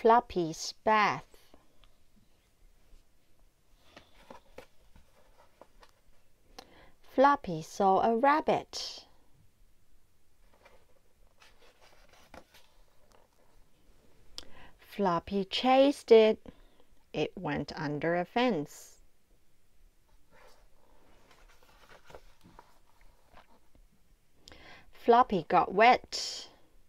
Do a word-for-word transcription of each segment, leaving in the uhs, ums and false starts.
Floppy's bath. Floppy saw a rabbit. Floppy chased it. It went under a fence. Floppy got wet.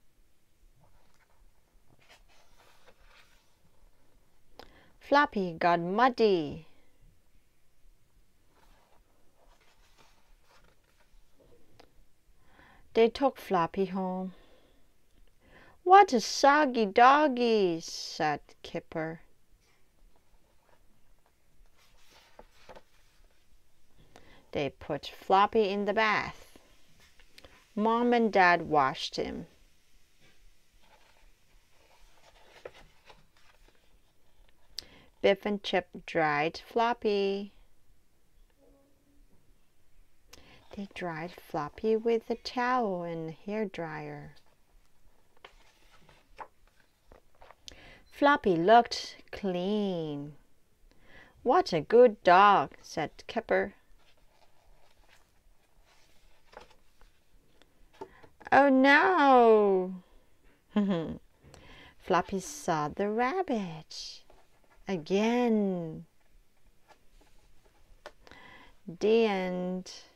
Floppy got muddy. They took Floppy home. "What a soggy doggy," said Kipper. They put Floppy in the bath. Mom and Dad washed him. Biff and Chip dried Floppy. They dried Floppy with a towel and a hairdryer. Floppy looked clean. "What a good dog," said Kipper. "Oh no!" Floppy saw the rabbit again. The end.